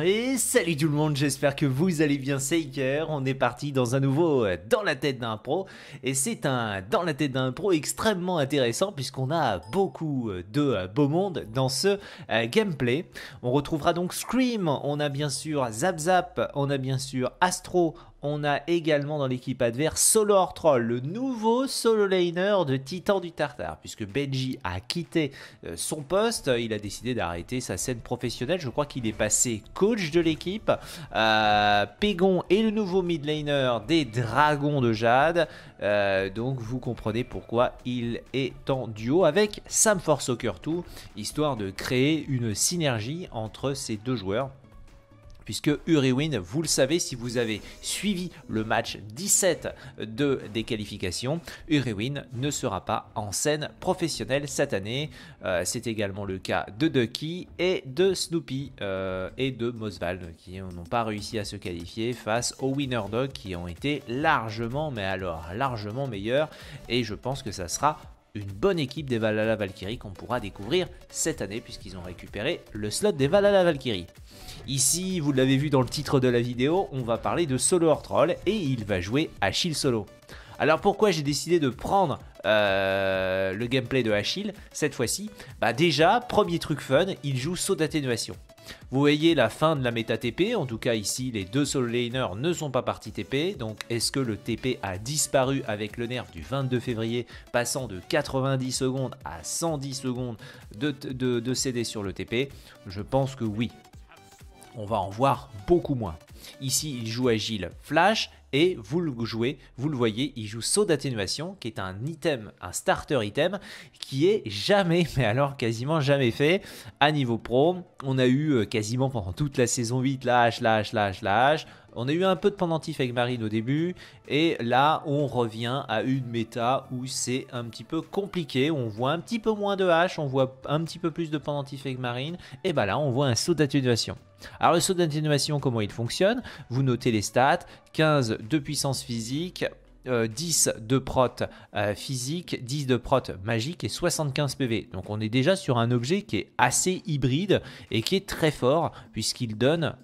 Et salut tout le monde, j'espère que vous allez bien, c'est Iker. On est parti dans un nouveau Dans la tête d'un pro. Et c'est un Dans la tête d'un pro extrêmement intéressant puisqu'on a beaucoup de beau monde dans ce gameplay. On retrouvera donc Scream, on a bien sûr Zap Zap, on a bien sûr Astro. On a également dans l'équipe adverse Solar Troll, le nouveau solo laner de Titan du Tartare, puisque Benji a quitté son poste, il a décidé d'arrêter sa scène professionnelle. Je crois qu'il est passé coach de l'équipe. Pégon est le nouveau mid laner des Dragons de Jade, donc vous comprenez pourquoi il est en duo avec Sam for Soccer 2, histoire de créer une synergie entre ces deux joueurs. Puisque Uriwin, vous le savez, si vous avez suivi le match 17 des qualifications, Uriwin ne sera pas en scène professionnelle cette année. C'est également le cas de Ducky et de Snoopy et de Mosvald qui n'ont pas réussi à se qualifier face aux Winner Dog qui ont été largement, mais alors largement meilleurs. Et je pense que ça sera une bonne équipe des Valhalla Valkyrie qu'on pourra découvrir cette année puisqu'ils ont récupéré le slot des Valhalla Valkyrie. Ici, vous l'avez vu dans le titre de la vidéo, on va parler de Solar Troll et il va jouer Achille solo. Alors pourquoi j'ai décidé de prendre le gameplay de Achille cette fois-ci? Déjà, premier truc fun, il joue saut d'atténuation. Vous voyez la fin de la méta TP, en tout cas ici les deux solo laners ne sont pas partis TP, donc est-ce que le TP a disparu avec le nerf du 22 février, passant de 90 secondes à 110 secondes de CD sur le TP? Je pense que oui. On va en voir beaucoup moins. Ici, il joue Agile Flash et vous le voyez, il joue saut d'atténuation qui est un item, un starter item qui est jamais, mais alors quasiment jamais fait à niveau pro. On a eu quasiment pendant toute la saison 8 la hache. On a eu un peu de pendentif avec Marine au début et là on revient à une méta où c'est un petit peu compliqué. On voit un petit peu moins de hache, on voit un petit peu plus de pendentif avec Marine et là on voit un saut d'atténuation. Alors le saut d'atténuation, comment il fonctionne? Vous notez les stats, 15 de puissance physique, 10 de prot physique, 10 de prot magique et 75 PV. Donc on est déjà sur un objet qui est assez hybride et qui est très fort puisqu'il donne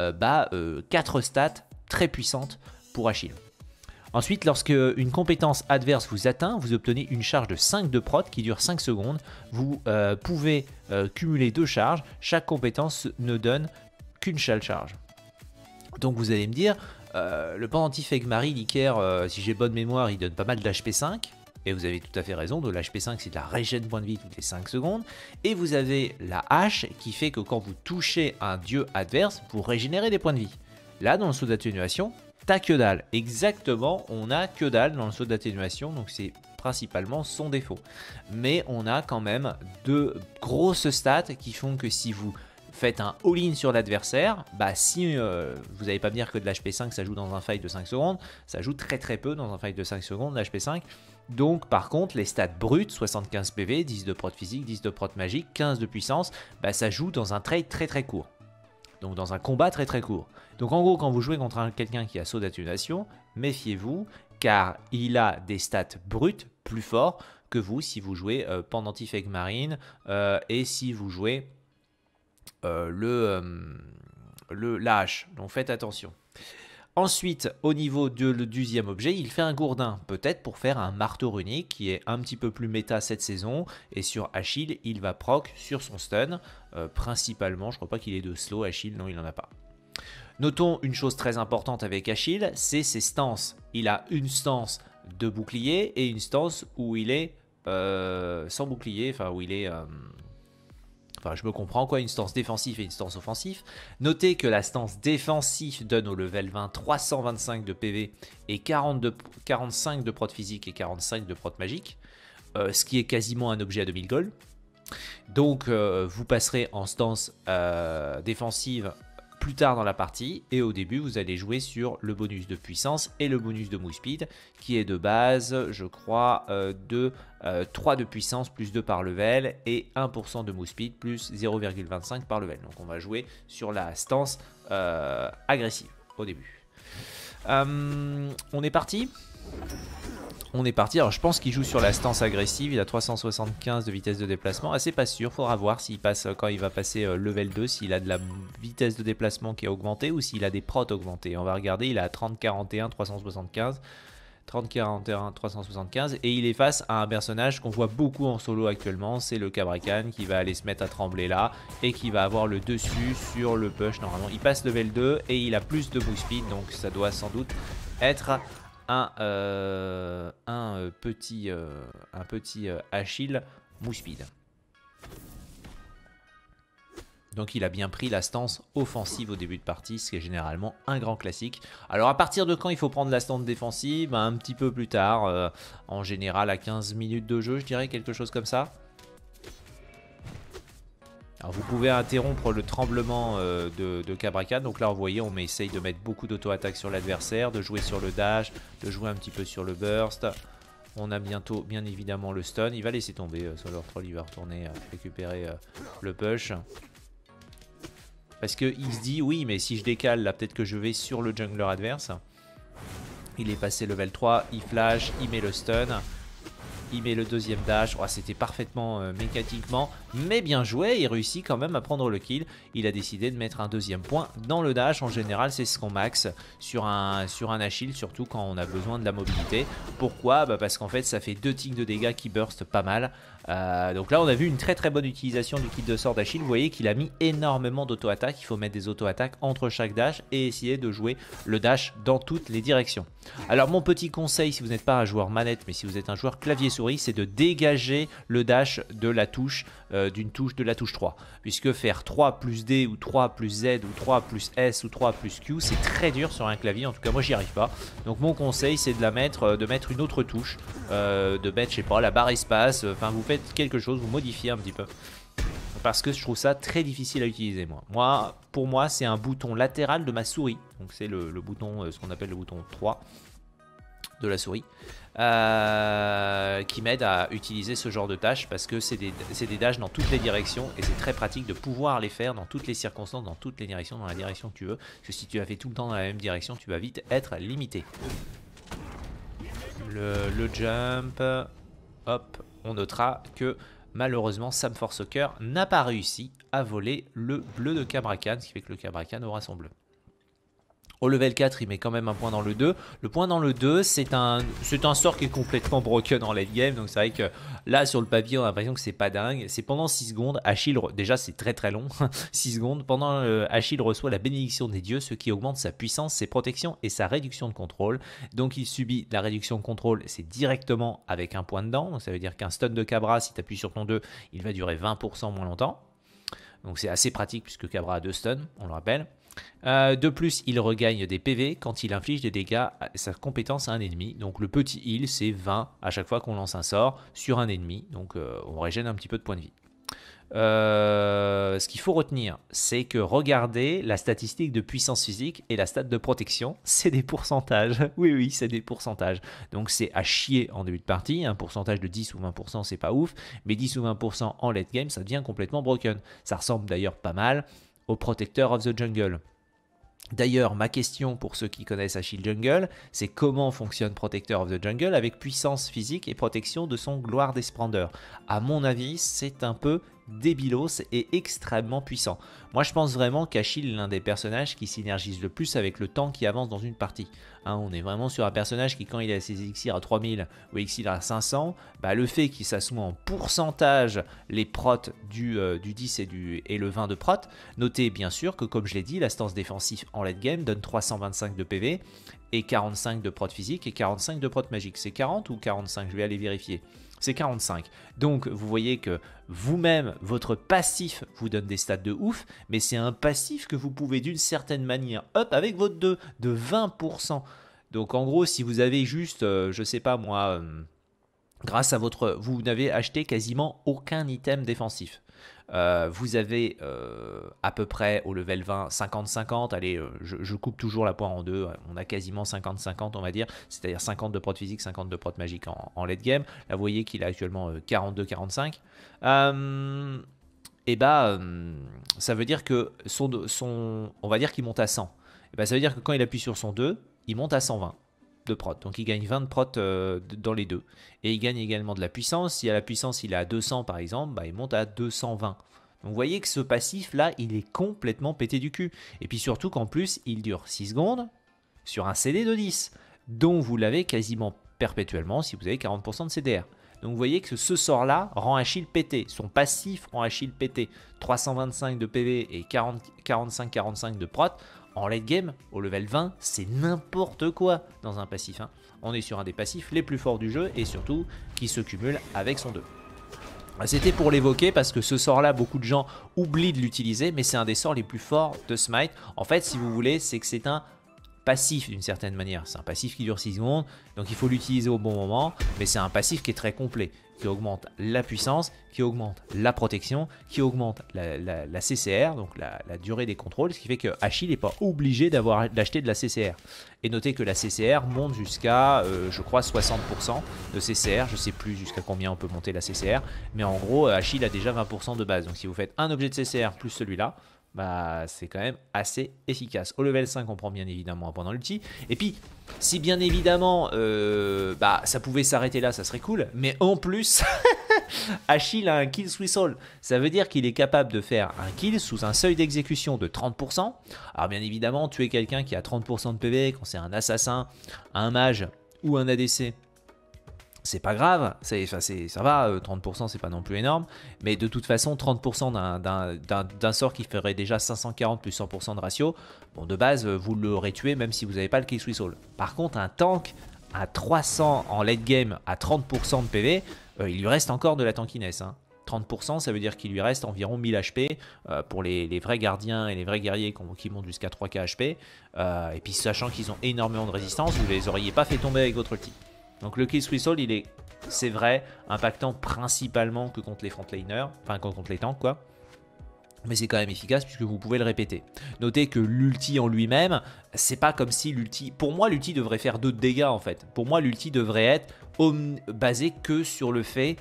4 stats très puissantes pour Achille. Ensuite, lorsque une compétence adverse vous atteint, vous obtenez une charge de 5 de prot qui dure 5 secondes. Vous pouvez cumuler 2 charges. Chaque compétence ne donne qu'une seule charge. Donc vous allez me dire, le pendentif avec Marie, Iker, si j'ai bonne mémoire, il donne pas mal d'HP 5. Et vous avez tout à fait raison, de l'HP 5 c'est de la régène point de vie toutes les 5 secondes. Et vous avez la hache qui fait que quand vous touchez un dieu adverse, vous régénérez des points de vie. Là, dans le saut d'atténuation, t'as que dalle. Exactement, on a que dalle dans le saut d'atténuation, donc c'est principalement son défaut. Mais on a quand même de grosses stats qui font que si vous faites un all-in sur l'adversaire, si vous n'allez pas me dire que de l'HP 5 ça joue dans un fight de 5 secondes, ça joue très peu dans un fight de 5 secondes, l'HP 5. Donc par contre les stats brutes, 75 PV, 10 de prot physique, 10 de prot magique, 15 de puissance, ça joue dans un trade très court. Donc dans un combat très court. Donc en gros quand vous jouez contre quelqu'un qui a saut d'atténuation, méfiez-vous car il a des stats brutes plus forts que vous si vous jouez pendentif avec Marine et si vous jouez la hache. Donc faites attention. Ensuite, au niveau du deuxième objet, il fait un gourdin, peut-être pour faire un marteau runique qui est un petit peu plus méta cette saison. Et sur Achille, il va proc sur son stun, principalement. Je crois pas qu'il ait de slow Achille, non il n'en a pas. Notons une chose très importante avec Achille, c'est ses stances. Il a une stance de bouclier et une stance où il est sans bouclier, enfin où il est... je me comprends quoi, une stance défensive et une stance offensive. Notez que la stance défensive donne au level 20 325 de PV et 45 de prot physique et 45 de prot magique, ce qui est quasiment un objet à 2000 gold. Donc vous passerez en stance défensive plus tard dans la partie et au début vous allez jouer sur le bonus de puissance et le bonus de move speed qui est de base je crois de 3 de puissance plus 2 par level et 1% de move speed plus 0,25 par level. Donc on va jouer sur la stance agressive au début. On est parti. On est parti. Alors je pense qu'il joue sur la stance agressive. Il a 375 de vitesse de déplacement. Ah, c'est pas sûr. Faudra voir s'il passe, quand il va passer level 2, s'il a de la vitesse de déplacement qui est augmentée ou s'il a des prots augmentés. On va regarder. Il a 30, 41, 375. 30, 41, 375. Et il est face à un personnage qu'on voit beaucoup en solo actuellement. C'est le Cabrakan qui va aller se mettre à trembler là et qui va avoir le dessus sur le push. Normalement, il passe level 2 et il a plus de move speed. Donc ça doit sans doute être un petit Achille move speed. Donc il a bien pris la stance offensive au début de partie, ce qui est généralement un grand classique. Alors à partir de quand il faut prendre la stance défensive? Ben, un petit peu plus tard, en général à 15 minutes de jeu, je dirais, quelque chose comme ça. Alors vous pouvez interrompre le tremblement de Cabrakan. Donc là vous voyez, on essaye de mettre beaucoup d'auto-attaque sur l'adversaire, de jouer sur le dash, de jouer un petit peu sur le burst. On a bientôt bien évidemment le stun. Il va laisser tomber Solar Troll, il va retourner récupérer le push. Parce qu'il se dit, oui, mais si je décale, là, peut-être que je vais sur le jungler adverse. Il est passé level 3, il flash, il met le stun. Il met le deuxième dash. Oh, c'était parfaitement mécaniquement, mais bien joué. Il réussit quand même à prendre le kill. Il a décidé de mettre un deuxième point dans le dash. En général, c'est ce qu'on max sur un Achille, surtout quand on a besoin de la mobilité. Pourquoi? Bah parce qu'en fait, ça fait 2 ticks de dégâts qui burst pas mal. Donc là, on a vu une très bonne utilisation du kit de sort d'Achille. Vous voyez qu'il a mis énormément d'auto-attaque. Il faut mettre des auto-attaques entre chaque dash et essayer de jouer le dash dans toutes les directions. Alors, mon petit conseil, si vous n'êtes pas un joueur manette, mais si vous êtes un joueur clavier-souris, c'est de dégager le dash de la touche, de la touche 3. Puisque faire 3 plus D ou 3 plus Z ou 3 plus S ou 3 plus Q, c'est très dur sur un clavier. En tout cas, moi, j'y arrive pas. Donc, mon conseil, c'est de mettre une autre touche, de mettre, je sais pas, la barre espace. Enfin, vous faites quelque chose, vous modifiez un petit peu. Parce que je trouve ça très difficile à utiliser, moi. Pour moi, c'est un bouton latéral de ma souris. Donc, c'est le bouton, ce qu'on appelle le bouton 3 de la souris. Qui m'aide à utiliser ce genre de tâches parce que c'est des dashs dans toutes les directions et c'est très pratique de pouvoir les faire dans toutes les circonstances, dans toutes les directions, dans la direction que tu veux. Parce que si tu as fait tout le temps dans la même direction, tu vas vite être limité. Le jump, hop, on notera que malheureusement Sam Forsaker n'a pas réussi à voler le bleu de Cabrakan, ce qui fait que le Cabrakan aura son bleu. Au level 4, il met quand même un point dans le 2. Le point dans le 2, c'est un sort qui est complètement broken en late game. Donc c'est vrai que là, sur le papier, on a l'impression que c'est pas dingue. C'est pendant 6 secondes. Achille, déjà, c'est très long. 6 secondes. Pendant Achille reçoit la bénédiction des dieux, ce qui augmente sa puissance, ses protections et sa réduction de contrôle. Donc il subit la réduction de contrôle. C'est directement avec un point dedans. Donc ça veut dire qu'un stun de Cabra, si tu appuies sur ton 2, il va durer 20% moins longtemps. Donc c'est assez pratique puisque Cabra a 2 stuns, on le rappelle. De plus, il regagne des PV quand il inflige des dégâts à sa compétence à un ennemi. Donc le petit heal, c'est 20 à chaque fois qu'on lance un sort sur un ennemi. Donc on régène un petit peu de points de vie. Ce qu'il faut retenir, c'est que regardez la statistique de puissance physique et la stat de protection, c'est des pourcentages. Oui, c'est des pourcentages. Donc c'est à chier en début de partie. Un pourcentage de 10 ou 20%, c'est pas ouf. Mais 10 ou 20% en late game, ça devient complètement broken. Ça ressemble d'ailleurs pas mal au Protector of the Jungle. D'ailleurs, ma question pour ceux qui connaissent Achille Jungle, c'est comment fonctionne Protector of the Jungle avec puissance physique et protection de son gloire des splendeurs. À mon avis, c'est un peu débilos et extrêmement puissant. Moi, je pense vraiment qu'Achille est l'un des personnages qui synergise le plus avec le temps qui avance dans une partie. Hein, on est vraiment sur un personnage qui, quand il a ses élixirs à 3000 ou élixirs à 500, bah, le fait qu'il s'assoit en pourcentage les prots du 10 et le 20 de prot, notez bien sûr que, comme je l'ai dit, la stance défensive en late game donne 325 de PV et 45 de prot physique et 45 de prot magique. C'est 40 ou 45? Je vais aller vérifier. C'est 45. Donc vous voyez que vous-même, votre passif vous donne des stats de ouf, mais c'est un passif que vous pouvez d'une certaine manière up avec votre 2 de 20%. Donc en gros, si vous avez juste, je sais pas moi, grâce à votre... Vous n'avez acheté quasiment aucun item défensif. Vous avez à peu près au level 20 50-50, allez je coupe toujours la poire en deux, on a quasiment 50-50 on va dire, c'est à dire 50 de prot physique, 50 de prot magique en late game. Là vous voyez qu'il a actuellement 42-45, et bah ça veut dire que on va dire qu'il monte à 100, et bah, ça veut dire que quand il appuie sur son 2, il monte à 120. de prot. Donc il gagne 20 de prot dans les deux. Et il gagne également de la puissance. Si à la puissance il est à 200 par exemple, bah, il monte à 220. Donc vous voyez que ce passif là, il est complètement pété du cul. Et puis surtout qu'en plus, il dure 6 secondes sur un CD de 10. Dont vous l'avez quasiment perpétuellement si vous avez 40% de CDR. Donc vous voyez que ce sort là rend Achille pété. Son passif rend Achille pété. 325 de PV et 45-45 de prot. En late game, au level 20, c'est n'importe quoi dans un passif. Hein. On est sur un des passifs les plus forts du jeu et surtout qui se cumule avec son 2. C'était pour l'évoquer parce que ce sort-là, beaucoup de gens oublient de l'utiliser, mais c'est un des sorts les plus forts de Smite. En fait, si vous voulez, c'est que c'est un passif d'une certaine manière. C'est un passif qui dure 6 secondes, donc il faut l'utiliser au bon moment, mais c'est un passif qui est très complet, qui augmente la puissance, qui augmente la protection, qui augmente la CCR, donc la durée des contrôles, ce qui fait que Achille n'est pas obligé d'acheter de la CCR. Et notez que la CCR monte jusqu'à, je crois, 60% de CCR, je ne sais plus jusqu'à combien on peut monter la CCR, mais en gros, Achille a déjà 20% de base, donc si vous faites un objet de CCR plus celui-là, bah, c'est quand même assez efficace. Au level 5, on prend bien évidemment pendant l'ulti. Et puis, si bien évidemment, bah, ça pouvait s'arrêter là, ça serait cool. Mais en plus, Achille a un kill sous all. Ça veut dire qu'il est capable de faire un kill sous un seuil d'exécution de 30%. Alors bien évidemment, tuer quelqu'un qui a 30% de PV, quand c'est un assassin, un mage ou un ADC, c'est pas grave, ça va, 30% c'est pas non plus énorme, mais de toute façon 30% d'un sort qui ferait déjà 540 plus 100% de ratio, bon de base vous l'aurez tué même si vous n'avez pas le kill swiss all. Par contre un tank à 300 en late game à 30% de PV, il lui reste encore de la tankiness. Hein. 30% ça veut dire qu'il lui reste environ 1000 HP pour les vrais gardiens et les vrais guerriers qui montent jusqu'à 3k HP, et puis sachant qu'ils ont énormément de résistance, vous les auriez pas fait tomber avec votre ulti. Donc le kill swiss all, c'est vrai, impactant principalement que contre les frontliners, enfin contre les tanks quoi. Mais c'est quand même efficace puisque vous pouvez le répéter. Notez que l'ulti en lui-même, c'est pas comme si l'ulti... Pour moi, l'ulti devrait faire 2 de dégâts en fait. Pour moi, l'ulti devrait être basé que sur le fait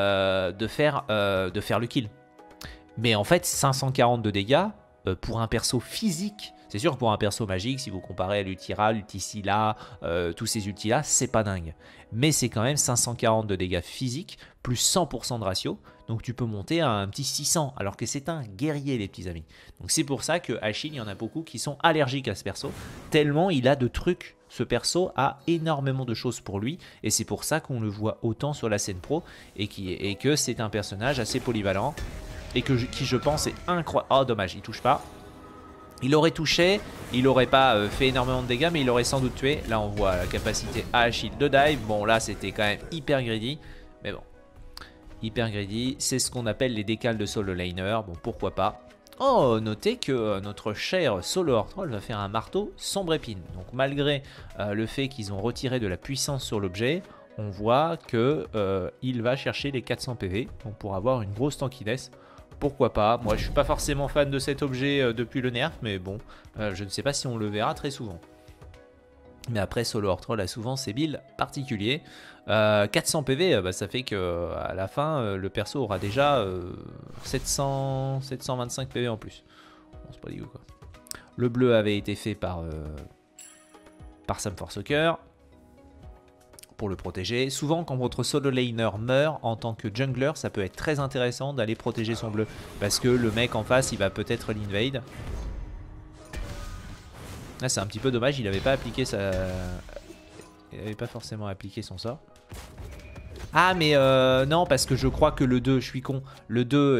de faire le kill. Mais en fait, 540 de dégâts pour un perso physique... C'est sûr que pour un perso magique, si vous comparez à l'ulti Ra, l'ulti Scylla, tous ces ultis là, c'est pas dingue. Mais c'est quand même 540 de dégâts physiques, plus 100% de ratio. Donc tu peux monter à un petit 600, alors que c'est un guerrier les petits amis. Donc c'est pour ça que Achille, il y en a beaucoup qui sont allergiques à ce perso, tellement il a de trucs. Ce perso a énormément de choses pour lui, et c'est pour ça qu'on le voit autant sur la scène pro, et que c'est un personnage assez polyvalent, et qui je pense est incroyable. Oh dommage, il touche pas. Il aurait touché, il n'aurait pas fait énormément de dégâts, mais il aurait sans doute tué. Là, on voit la capacité à Achille de dive. Bon, là, c'était quand même hyper greedy. Mais bon, hyper greedy. C'est ce qu'on appelle les décales de solo laner. Bon, pourquoi pas. Oh, notez que notre cher Solo Hortroll va faire un marteau sombre épine. Donc, malgré le fait qu'ils ont retiré de la puissance sur l'objet, on voit qu'il va chercher les 400 PV. Donc, pour avoir une grosse tankiness. Pourquoi pas, moi je suis pas forcément fan de cet objet depuis le nerf, mais bon, je ne sais pas si on le verra très souvent. Mais après Solo Hortroll a souvent ses builds particuliers. 400 PV, bah, ça fait que à la fin, le perso aura déjà 725 PV en plus. Bon, c'est pas dégueu quoi. Le bleu avait été fait par Sam Forsaker. Pour le protéger. Souvent quand votre solo laner meurt en tant que jungler, ça peut être très intéressant d'aller protéger son bleu. Parce que le mec en face, il va peut-être l'invade. Là c'est un petit peu dommage, il n'avait pas appliqué sa... Il n'avait pas forcément appliqué son sort. Ah mais non, parce que je crois que le 2, je suis con. Le 2,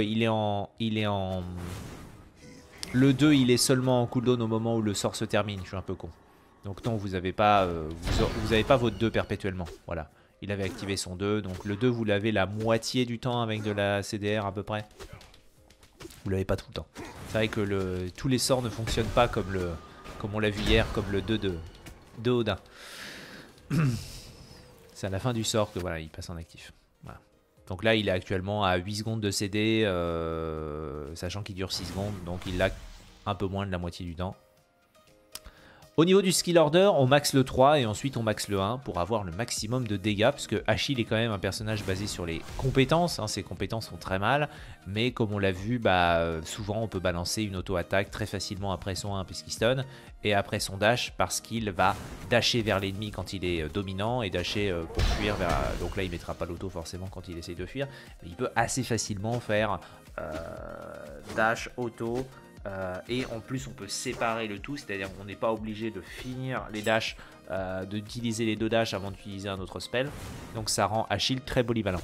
Le 2, il est seulement en cooldown au moment où le sort se termine. Je suis un peu con. Donc non, vous n'avez pas, votre 2 perpétuellement. Voilà, il avait activé son 2. Donc le 2, vous l'avez la moitié du temps avec de la CDR à peu près. Vous l'avez pas tout le temps. C'est vrai que tous les sorts ne fonctionnent pas comme on l'a vu hier, comme le 2 de Odin. C'est à la fin du sort que voilà, il passe en actif. Voilà. Donc là, il est actuellement à 8 secondes de CD, sachant qu'il dure 6 secondes. Donc il l'a un peu moins de la moitié du temps. Au niveau du skill order, on max le 3 et ensuite on max le 1 pour avoir le maximum de dégâts, parce que Achille est quand même un personnage basé sur les compétences, hein, ses compétences sont très mal, mais comme on l'a vu, souvent on peut balancer une auto-attaque très facilement après son 1 puisqu'il stun, et après son dash parce qu'il va dasher vers l'ennemi quand il est dominant, et dasher pour fuir vers... Donc là il mettra pas l'auto forcément quand il essaye de fuir, mais il peut assez facilement faire dash, auto... et en plus on peut séparer le tout, c'est à dire qu'on n'est pas obligé de finir les dashs, d'utiliser les 2 dashs avant d'utiliser un autre spell, donc ça rend Achille très polyvalent.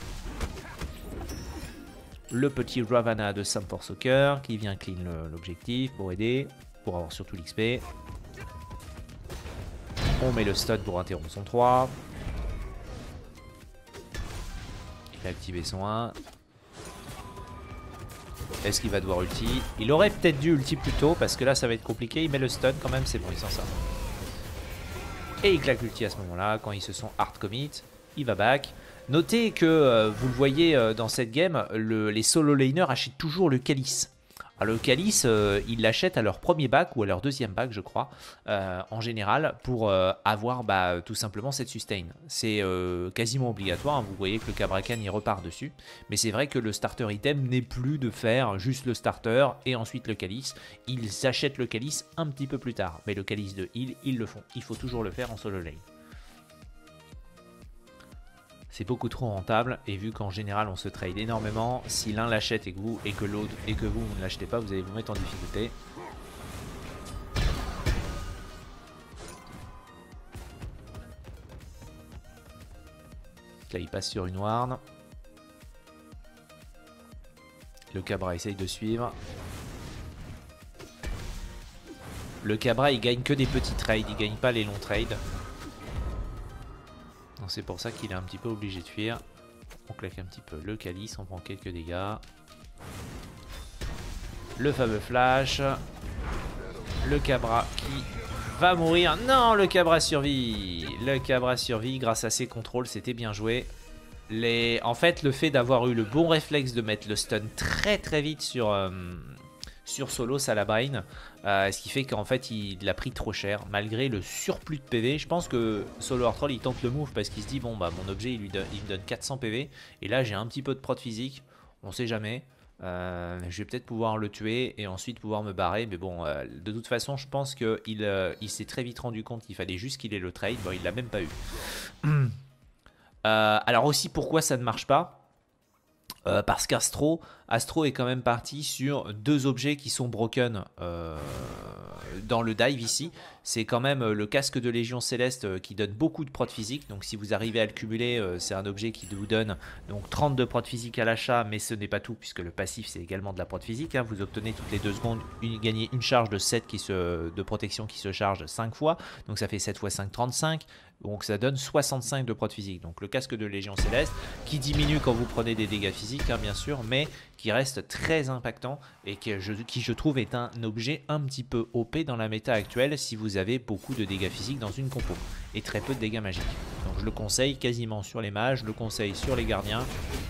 Le petit Ravana de Sam for Soccer qui vient clean l'objectif pour aider, pour avoir surtout l'XP. On met le stun pour interrompre son 3. Il a activé son 1. Est-ce qu'il va devoir ulti? Il aurait peut-être dû ulti plus tôt parce que là ça va être compliqué. Il met le stun quand même, c'est bon, il s'en sort. Et il claque l'ulti à ce moment-là. Quand ils se sont hard commit, il va back. Notez que vous le voyez dans cette game, les solo laners achètent toujours le calice. Alors, le calice, ils l'achètent à leur premier back ou à leur deuxième back, je crois, en général, pour avoir tout simplement cette sustain. C'est quasiment obligatoire, hein. Vous voyez que le Cabrakan il repart dessus, mais c'est vrai que le starter item n'est plus de faire juste le starter et ensuite le calice. Ils achètent le calice un petit peu plus tard, mais le calice de heal, ils le font. Il faut toujours le faire en solo lane. C'est beaucoup trop rentable, et vu qu'en général on se trade énormément, si l'un l'achète et que vous ne l'achetez pas, vous allez vous mettre en difficulté. Là il passe sur une warn. Le Cabra essaye de suivre. Le Cabra il gagne que des petits trades, il gagne pas les longs trades. C'est pour ça qu'il est un petit peu obligé de fuir. On claque un petit peu le calice, on prend quelques dégâts. Le fameux flash. Le Cabra qui va mourir. Non, le Cabra survit. Le Cabra survit grâce à ses contrôles, c'était bien joué. En fait, le fait d'avoir eu le bon réflexe de mettre le stun très vite sur Solo Salabrine, ce qui fait qu'en fait il a pris trop cher malgré le surplus de PV. Je pense que Solo Heartroll il tente le move parce qu'il se dit bon mon objet il me donne 400 PV et là j'ai un petit peu de prot physique, on sait jamais, je vais peut-être pouvoir le tuer et ensuite pouvoir me barrer, mais bon de toute façon je pense qu'il s'est très vite rendu compte qu'il fallait juste qu'il ait le trade. Bon, il l'a même pas eu. Alors aussi pourquoi ça ne marche pas, parce qu'Astro est quand même parti sur 2 objets qui sont broken dans le dive ici. C'est quand même le casque de Légion Céleste qui donne beaucoup de prot physique. Donc si vous arrivez à le cumuler, c'est un objet qui vous donne donc 30 de prot physique à l'achat, mais ce n'est pas tout puisque le passif c'est également de la prot physique, hein. Vous obtenez toutes les 2 secondes, gagnez une charge de 7 de protection qui se charge 5 fois. Donc ça fait 7 x 5, 35. Donc ça donne 65 de prot physique. Donc le casque de Légion Céleste qui diminue quand vous prenez des dégâts physiques, hein, bien sûr, mais qui reste très impactant et qui je trouve est un objet un petit peu OP dans la méta actuelle si vous avez beaucoup de dégâts physiques dans une compo et très peu de dégâts magiques. Donc je le conseille quasiment sur les mages, je le conseille sur les gardiens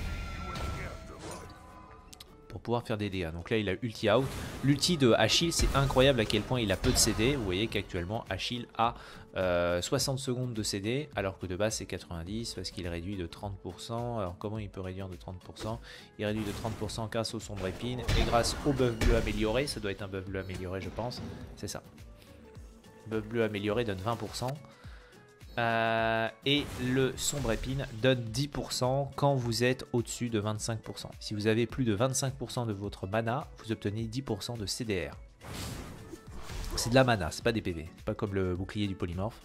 pour pouvoir faire des dégâts. Donc là il a ulti out. L'ulti de Achille, c'est incroyable à quel point il a peu de CD. Vous voyez qu'actuellement Achille a 60 secondes de CD alors que de base c'est 90 parce qu'il réduit de 30%. Alors comment il peut réduire de 30%? Il réduit de 30% grâce au sombre épine et grâce au buff bleu amélioré. Ça doit être un buff bleu amélioré je pense. C'est ça. Buff bleu amélioré donne 20%. Et le sombre épine donne 10% quand vous êtes au-dessus de 25%. Si vous avez plus de 25% de votre mana, vous obtenez 10% de CDR. C'est de la mana, c'est pas des PV. C'est pas comme le bouclier du polymorphe.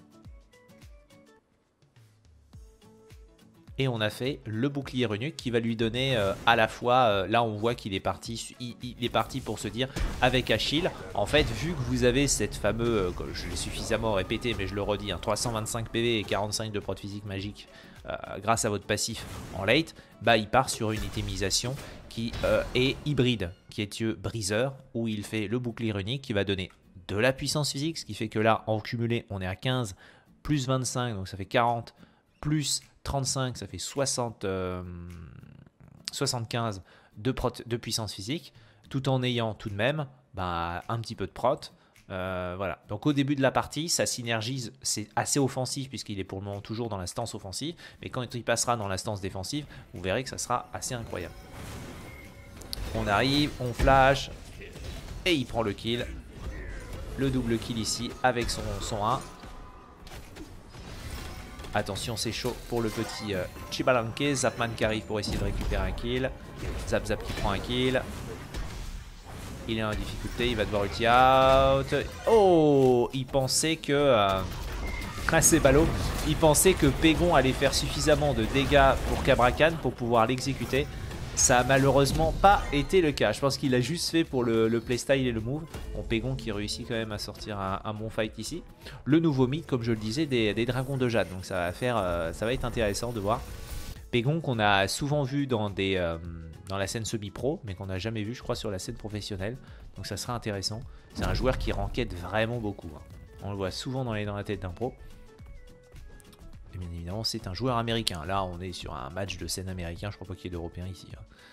Et on a fait le bouclier runique qui va lui donner à la fois, là on voit qu'il est parti, il est parti pour se dire avec Achille, en fait vu que vous avez cette fameuse, je l'ai suffisamment répété mais je le redis, hein, 325 PV et 45 de prot physique magique grâce à votre passif en late, il part sur une itemisation qui est hybride, qui est briseur, où il fait le bouclier runique qui va donner de la puissance physique, ce qui fait que là en cumulé on est à 15 plus 25, donc ça fait 40 plus 35, ça fait 75 de puissance physique, tout en ayant tout de même un petit peu de prot, Voilà. Donc au début de la partie, ça synergise, c'est assez offensif puisqu'il est pour le moment toujours dans la stance offensive. Mais quand il passera dans la stance défensive, vous verrez que ça sera assez incroyable. On arrive, on flash et il prend le kill. Le double kill ici avec son 1. Attention, c'est chaud pour le petit Chibalanke. Zapman qui arrive pour essayer de récupérer un kill. Zap Zap qui prend un kill. Il est en difficulté, il va devoir ulti out. Oh, il pensait que... c'est ballot. Il pensait que Pégon allait faire suffisamment de dégâts pour Cabracan pour pouvoir l'exécuter. Ça a malheureusement pas été le cas. Je pense qu'il a juste fait pour le playstyle et le move. Bon, Pégon qui réussit quand même à sortir un bon fight ici. Le nouveau mythe, comme je le disais, des dragons de jade. Donc ça va être intéressant de voir. Pégon qu'on a souvent vu dans la scène semi-pro, mais qu'on n'a jamais vu, je crois, sur la scène professionnelle. Donc ça sera intéressant. C'est un joueur qui ranked vraiment beaucoup. On le voit souvent dans la tête d'un pro. Et bien évidemment, c'est un joueur américain. Là, on est sur un match de scène américain. Je crois pas qu'il y ait d'Européens ici.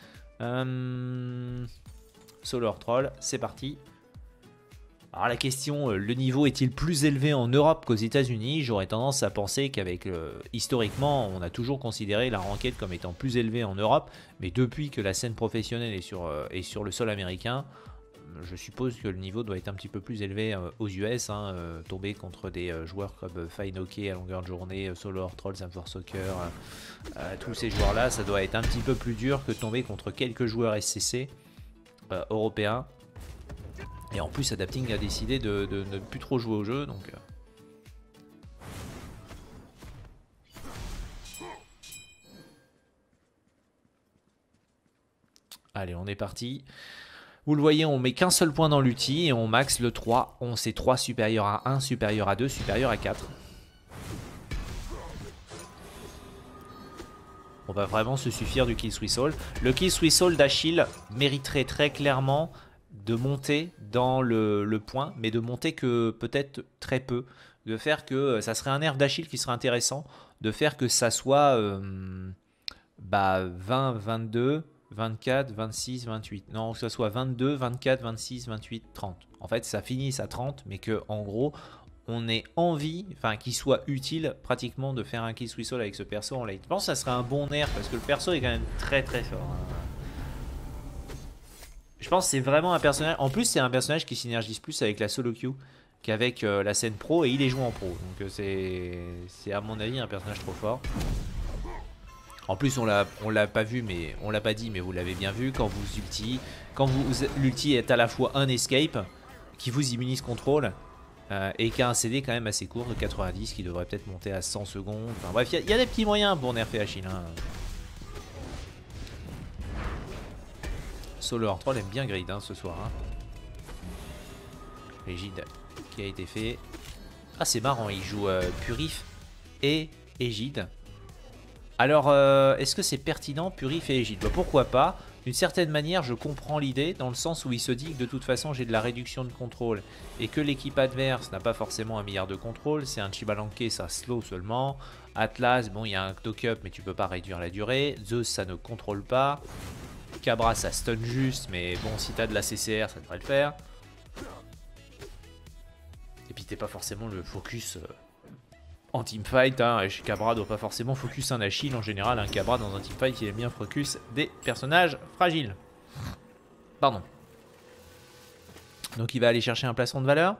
Solar Troll, c'est parti. Alors la question, le niveau est-il plus élevé en Europe qu'aux États-Unis? J'aurais tendance à penser qu'avec historiquement, on a toujours considéré la ranked comme étant plus élevée en Europe. Mais depuis que la scène professionnelle est sur le sol américain, je suppose que le niveau doit être un petit peu plus élevé aux US. Tomber contre des joueurs comme Fine Hockey à longueur de journée, Solar Troll, Sam4 Soccer, tous ces joueurs-là, ça doit être un petit peu plus dur que de tomber contre quelques joueurs SCC européens. Et en plus, Adapting a décidé de ne plus trop jouer au jeu. Donc, allez, on est parti. Vous le voyez, on met qu'un seul point dans l'ulti et on max le 3. On sait 3 supérieur à 1, supérieur à 2, supérieur à 4. On va vraiment se suffire du Kill Switch All. Le Kill Switch All d'Achille mériterait très clairement de monter dans le point, mais de monter que peut-être très peu. De faire que ça serait un nerf d'Achille qui serait intéressant. De faire que ça soit 20, 22... 24, 26, 28. Non, que ce soit 22, 24, 26, 28, 30. En fait, ça finisse à 30, mais que en gros, on ait envie, enfin, qu'il soit utile pratiquement de faire un Kill Switch All avec ce perso en late. Je pense que ça serait un bon nerf parce que le perso est quand même très très fort. Je pense que c'est vraiment un personnage. En plus, c'est un personnage qui synergise plus avec la solo queue qu'avec la scène pro et il est joué en pro. Donc, c'est à mon avis un personnage trop fort. En plus, on l'a pas vu, mais on l'a pas dit, mais vous l'avez bien vu. Quand l'ulti est à la fois un escape qui vous immunise contrôle et qui a un CD quand même assez court de 90 qui devrait peut-être monter à 100 secondes. Enfin, bref, il y a des petits moyens pour nerfer Achille. Solar Troll aime bien Grid ce soir. Égide qui a été fait. Ah, c'est marrant, il joue Purif et Égide. Alors, est-ce que c'est pertinent, Purif et Égide? Pourquoi pas? D'une certaine manière, je comprends l'idée, dans le sens où il se dit que de toute façon, j'ai de la réduction de contrôle et que l'équipe adverse n'a pas forcément un milliard de contrôle. C'est un Chibalanke, ça slow seulement. Atlas, bon, il y a un Octocup, mais tu peux pas réduire la durée. Zeus, ça ne contrôle pas. Cabra, ça stun juste, mais bon, si t'as de la CCR, ça devrait le faire. Et puis, t'es pas forcément le focus... en teamfight, Cabra doit pas forcément focus un Achille. En général, un Cabra dans un teamfight, il aime bien focus des personnages fragiles. Pardon. Donc il va aller chercher un plastron de valeur.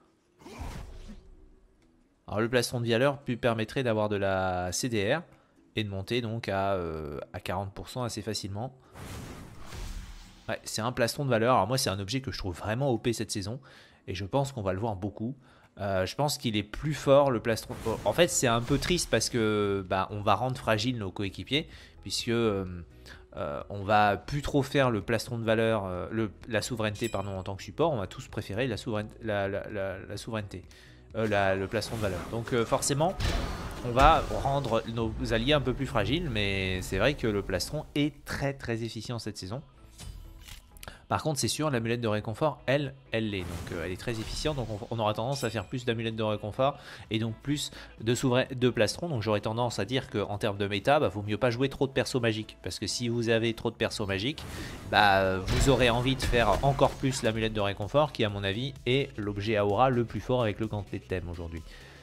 Alors le plastron de valeur lui permettrait d'avoir de la CDR et de monter donc à 40% assez facilement. Ouais, c'est un plastron de valeur. Alors moi, c'est un objet que je trouve vraiment OP cette saison et je pense qu'on va le voir beaucoup. Je pense qu'il est plus fort le plastron. En fait, c'est un peu triste parce que on va rendre fragile nos coéquipiers puisque on va plus trop faire le plastron de valeur, la souveraineté pardon en tant que support. On va tous préférer la souveraineté, le plastron de valeur. Donc forcément, on va rendre nos alliés un peu plus fragiles, mais c'est vrai que le plastron est très très efficient cette saison. Par contre, c'est sûr, l'amulette de réconfort, elle l'est. Donc, elle est très efficiente. Donc, on aura tendance à faire plus d'amulettes de réconfort et donc plus de plastron. Donc, j'aurais tendance à dire qu'en termes de méta, bah, vaut mieux pas jouer trop de persos magiques. Parce que si vous avez trop de persos magiques, bah, vous aurez envie de faire encore plus l'amulette de réconfort, qui, à mon avis, est l'objet à aura le plus fort avec le gantelet de thème aujourd'hui.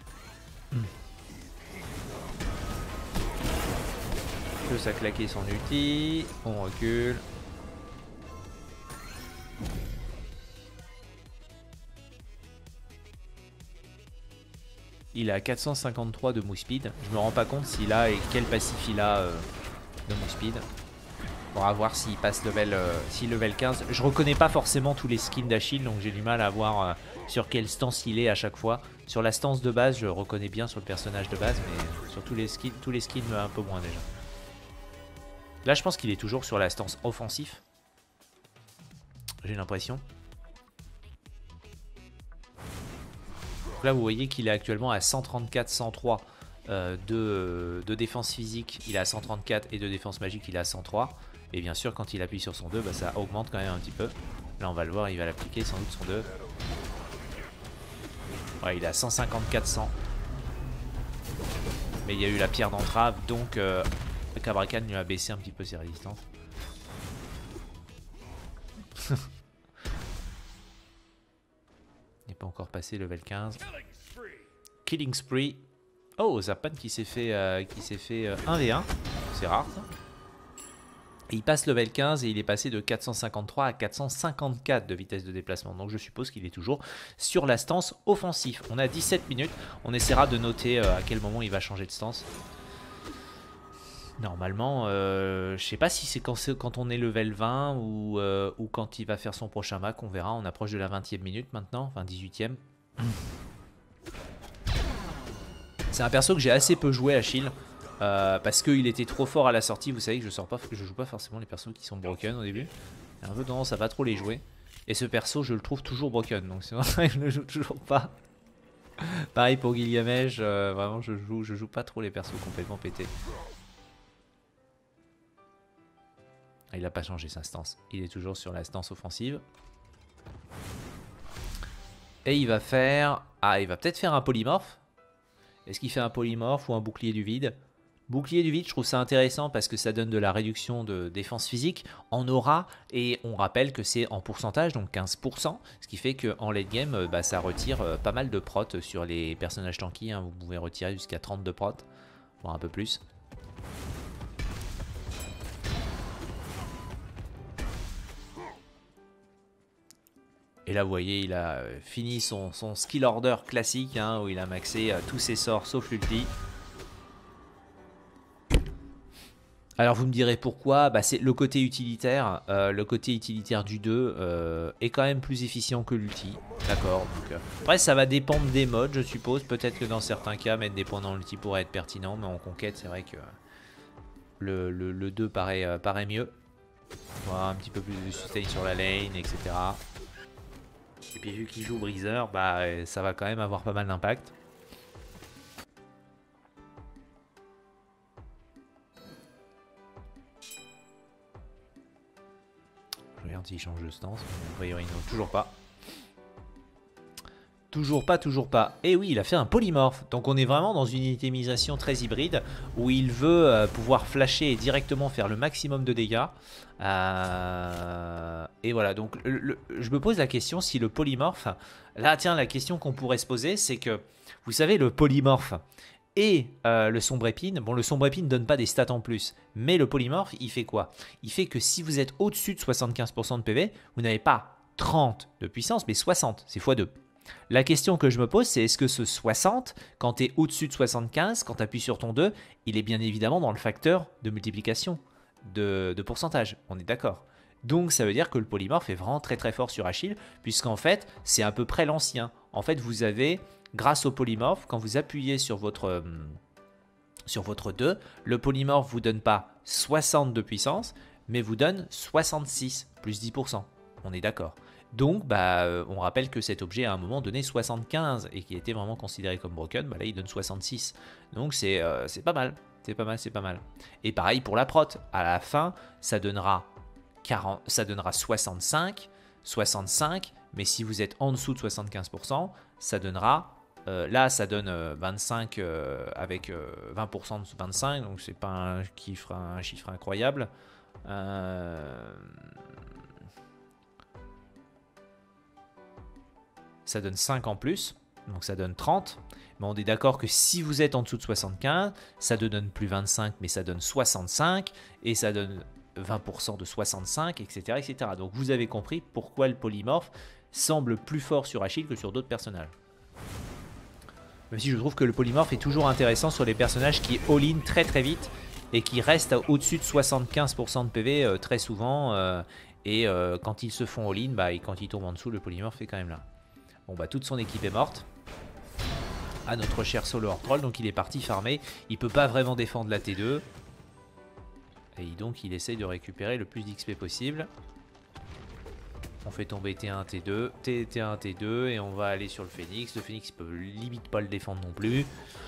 Plus à claquer son ulti. On recule. Il a 453 de move speed. Je me rends pas compte s'il a et quel passif il a de move speed. On va voir s'il passe level 15. Je reconnais pas forcément tous les skins d'Achille, donc j'ai du mal à voir sur quelle stance il est à chaque fois. Sur la stance de base, je reconnais bien sur le personnage de base, mais sur tous les skins un peu moins déjà. Là, je pense qu'il est toujours sur la stance offensif. J'ai l'impression. Là, vous voyez qu'il est actuellement à 134-103 de défense physique. Il est à 134 et de défense magique, il est à 103. Et bien sûr, quand il appuie sur son 2, bah, ça augmente quand même un petit peu. Là, on va le voir, il va l'appliquer sans doute son 2. Ouais, il est à 154-100. Mais il y a eu la pierre d'entrave, donc Cabrakan lui a baissé un petit peu ses résistances. Il n'est pas encore passé level 15. Killing Spree. Oh, Zapan qui s'est fait 1v1. C'est rare ça. Et il passe level 15 et il est passé de 453 à 454 de vitesse de déplacement. Donc je suppose qu'il est toujours sur la stance offensive. On a 17 minutes. On essaiera de noter à quel moment il va changer de stance. Normalement, je sais pas si c'est quand on est level 20 ou quand il va faire son prochain Mac. On verra. On approche de la 20e minute maintenant. Enfin 18e. C'est un perso que j'ai assez peu joué, Achille. Parce qu'il était trop fort à la sortie. Vous savez que je joue pas forcément les persos qui sont broken au début. J'ai un peu tendance à pas trop les jouer. Et ce perso, je le trouve toujours broken. Donc c'est vrai que je le joue toujours pas. Pareil pour Gilgamesh. Vraiment, je joue pas trop les persos complètement pétés. Il n'a pas changé sa stance. Il est toujours sur la stance offensive. Et il va faire... Ah, il va peut-être faire un polymorphe. Est-ce qu'il fait un polymorphe ou un bouclier du vide? Bouclier du vide, je trouve ça intéressant parce que ça donne de la réduction de défense physique en aura. Et on rappelle que c'est en pourcentage, donc 15%. Ce qui fait qu'en late game, bah, ça retire pas mal de prot sur les personnages tanky. Hein. Vous pouvez retirer jusqu'à 30 de prot, voire un peu plus. Et là, vous voyez, il a fini son skill order classique, hein, où il a maxé tous ses sorts sauf l'ulti. Alors, vous me direz pourquoi, bah, c'est le côté utilitaire. Le côté utilitaire du 2 est quand même plus efficient que l'ulti. D'accord. Après, ça va dépendre des modes, je suppose. Peut-être que dans certains cas, mettre des points dans l'ulti pourrait être pertinent. Mais en conquête, c'est vrai que le 2 paraît mieux. Voilà, un petit peu plus de sustain sur la lane, etc. Et puis vu qu'il joue briseur, bah ça va quand même avoir pas mal d'impact. Je regarde s'il change de stance, mais a priori non, toujours pas. Toujours pas. Et oui, il a fait un polymorphe. Donc on est vraiment dans une itemisation très hybride où il veut pouvoir flasher et directement faire le maximum de dégâts. Et voilà, donc je me pose la question si le polymorphe... Là, tiens, la question qu'on pourrait se poser, c'est que, vous savez, le polymorphe et le sombre épine... Bon, le sombre épine ne donne pas des stats en plus, mais le polymorphe, il fait quoi? Il fait que si vous êtes au-dessus de 75% de PV, vous n'avez pas 30 de puissance, mais 60, c'est x2. La question que je me pose, c'est est-ce que ce 60, quand tu es au-dessus de 75, quand tu appuies sur ton 2, il est bien évidemment dans le facteur de multiplication de pourcentage. On est d'accord. Donc ça veut dire que le polymorphe est vraiment très très fort sur Achille, puisqu'en fait, c'est à peu près l'ancien. En fait, vous avez, grâce au polymorphe, quand vous appuyez sur votre 2, le polymorphe vous donne pas 60 de puissance, mais vous donne 66, plus 10%. On est d'accord. Donc, bah, on rappelle que cet objet, à un moment donné, 75 et qui était vraiment considéré comme broken, bah là, il donne 66. Donc, c'est pas mal. C'est pas mal. Et pareil pour la prot. À la fin, ça donnera 40, ça donnera 65, 65, mais si vous êtes en dessous de 75%, ça donnera, là ça donne 25 avec 20% de 25, donc c'est pas un chiffre incroyable. Ça donne 5 en plus, donc ça donne 30. Mais on est d'accord que si vous êtes en dessous de 75, ça ne donne plus 25, mais ça donne 65, et ça donne 20% de 65, etc., etc. Donc vous avez compris pourquoi le polymorphe semble plus fort sur Achille que sur d'autres personnages. Même si je trouve que le polymorphe est toujours intéressant sur les personnages qui all-in très très vite et qui restent au-dessus de 75% de PV très souvent. Et quand ils se font all-in, bah, et quand ils tombent en dessous, le polymorphe est quand même là. Bon bah toute son équipe est morte. À notre cher Solo Troll, donc il est parti farmer. Il peut pas vraiment défendre la T2. Et donc il essaye de récupérer le plus d'XP possible. On fait tomber T1, T2, T1, T2 et on va aller sur le Phoenix. Le Phoenix peut limite pas le défendre non plus.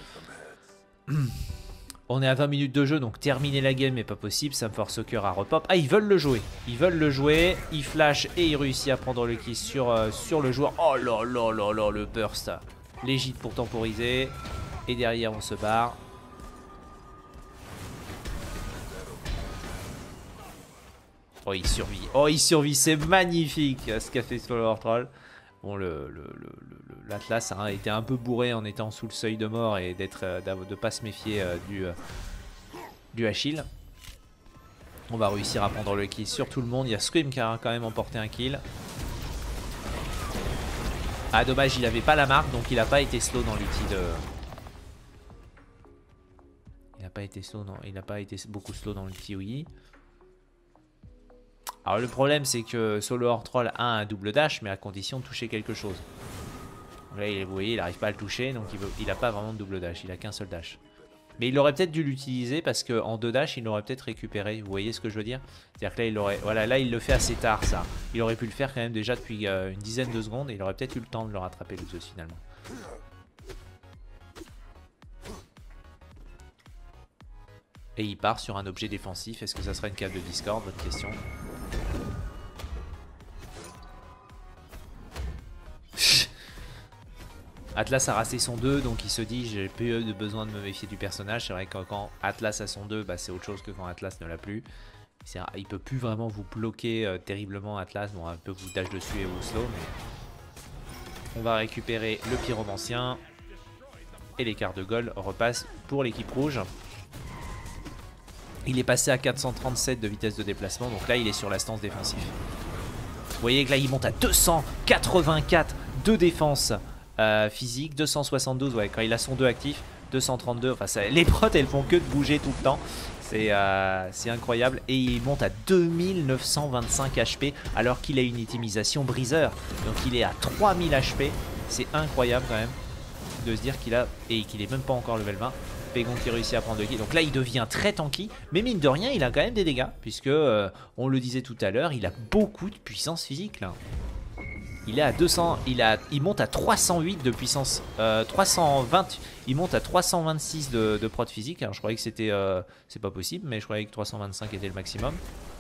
On est à 20 minutes de jeu, donc terminer la game n'est pas possible. Ça me force au cœur à repop. Ah, ils veulent le jouer. Ils veulent le jouer. Il flash et il réussit à prendre le kill sur le joueur. Oh là là là là, le burst. Légit pour temporiser. Et derrière, on se barre. Oh, il survit. Oh, il survit. C'est magnifique ce qu'a fait Solo Troll. Bon, l'Atlas a été un peu bourré en étant sous le seuil de mort et de pas se méfier du Achille. On va réussir à prendre le kill sur tout le monde. Il y a Scream qui a quand même emporté un kill. Ah, dommage, il avait pas la marque, donc il n'a pas été slow dans l'outil de... Il n'a pas été slow, non. Il n'a pas été beaucoup slow dans l'outil oui. Alors le problème c'est que Solo Troll a un double dash mais à condition de toucher quelque chose. Là vous voyez il n'arrive pas à le toucher donc il n'a pas vraiment de double dash, il a qu'un seul dash. Mais il aurait peut-être dû l'utiliser parce qu'en deux dash il l'aurait peut-être récupéré, vous voyez ce que je veux dire? C'est-à-dire que là il aurait, voilà, là il le fait assez tard ça. Il aurait pu le faire quand même déjà depuis une dizaine de secondes et il aurait peut-être eu le temps de le rattraper le Zeus finalement. Et il part sur un objet défensif, est-ce que ça sera une cave de Discord? Votre question. Atlas a rassé son 2, donc il se dit j'ai plus besoin de me méfier du personnage. C'est vrai que quand Atlas a son 2, bah, c'est autre chose que quand Atlas ne l'a plus. Il peut plus vraiment vous bloquer terriblement Atlas. Bon, un peu vous dash dessus et vous slow, mais on va récupérer le pyromancien. Et les cartes de gold repassent pour l'équipe rouge. Il est passé à 437 de vitesse de déplacement, donc là il est sur la stance défensive. Vous voyez que là il monte à 284 de défense physique, 272 ouais, quand il a son 2 actif, 232, enfin les prots elles font que de bouger tout le temps. C'est incroyable et il monte à 2925 HP alors qu'il a une itemisation briseur. Donc il est à 3000 HP, c'est incroyable quand même de se dire qu'il a, et qu'il est même pas encore level 20. Pégon qui réussit à prendre le kill. Donc là il devient très tanky. Mais mine de rien il a quand même des dégâts. Puisque on le disait tout à l'heure, il a beaucoup de puissance physique là. Il est à 200. Il monte à 308 de puissance. 320. Il monte à 326 de prot physique. Alors je croyais que c'était. C'est pas possible, mais je croyais que 325 était le maximum.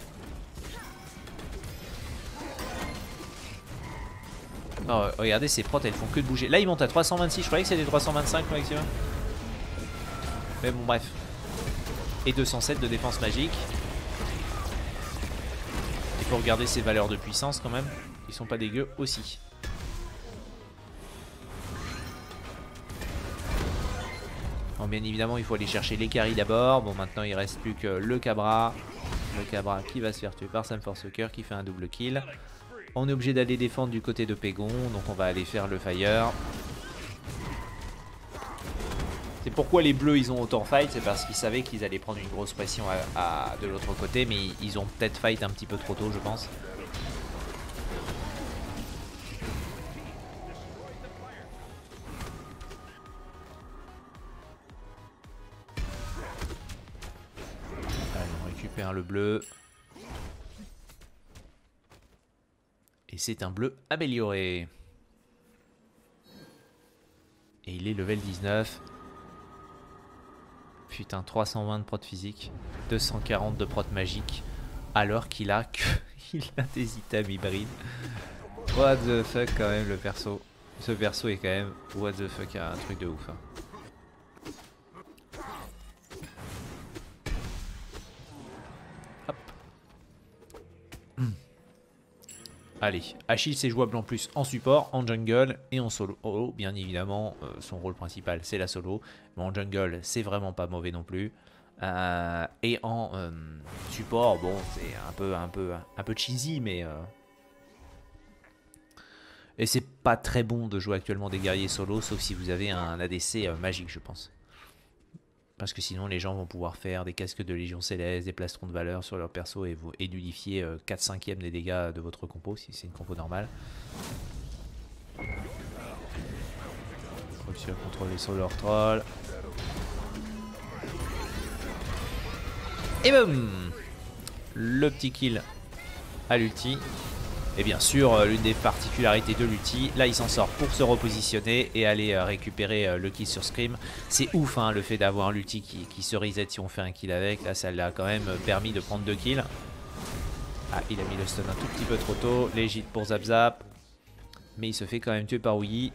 Oh, regardez ces prots elles font que de bouger. Là il monte à 326. Je croyais que c'était 325 le maximum. Mais bon bref. Et 207 de défense magique. Il faut regarder ses valeurs de puissance quand même. Ils sont pas dégueux aussi. Bon, bien évidemment il faut aller chercher les carries d'abord. Bon maintenant il reste plus que le Cabra. Le Cabra qui va se faire tuer par Sam Forsaker qui fait un double kill. On est obligé d'aller défendre du côté de Pégon. Donc on va aller faire le Fire. C'est pourquoi les bleus ils ont autant fight, c'est parce qu'ils savaient qu'ils allaient prendre une grosse pression de l'autre côté, mais ils ont peut-être fight un petit peu trop tôt je pense. Allez, on récupère le bleu. Et c'est un bleu amélioré. Et il est level 19. Putain, 320 de prot physique, 240 de prot magique. alors qu'il a que il a des items hybrides. What the fuck quand même le perso. Ce perso est quand même what the fuck, un truc de ouf. Hein. Hop. Allez, Achille c'est jouable en plus en support, en jungle et en solo. Oh, bien évidemment, son rôle principal c'est la solo. Mais en jungle c'est vraiment pas mauvais non plus. Et en support, bon c'est un peu cheesy mais... Et c'est pas très bon de jouer actuellement des guerriers solo, sauf si vous avez un ADC magique je pense. Parce que sinon les gens vont pouvoir faire des casques de Légion Céleste, des plastrons de valeur sur leur perso et nullifier 4/5 des dégâts de votre compo si c'est une compo normale. Réussir à contrôler sur leur troll. Et boum, le petit kill à l'ulti. Et bien sûr, l'une des particularités de l'ulti, là il s'en sort pour se repositionner et aller récupérer le kill sur Scream. C'est ouf hein, le fait d'avoir l'ulti qui se reset si on fait un kill avec. Là ça l'a quand même permis de prendre 2 kills. Ah, il a mis le stun un tout petit peu trop tôt. Légit pour Zap Zap. Mais il se fait quand même tuer par Ouyi.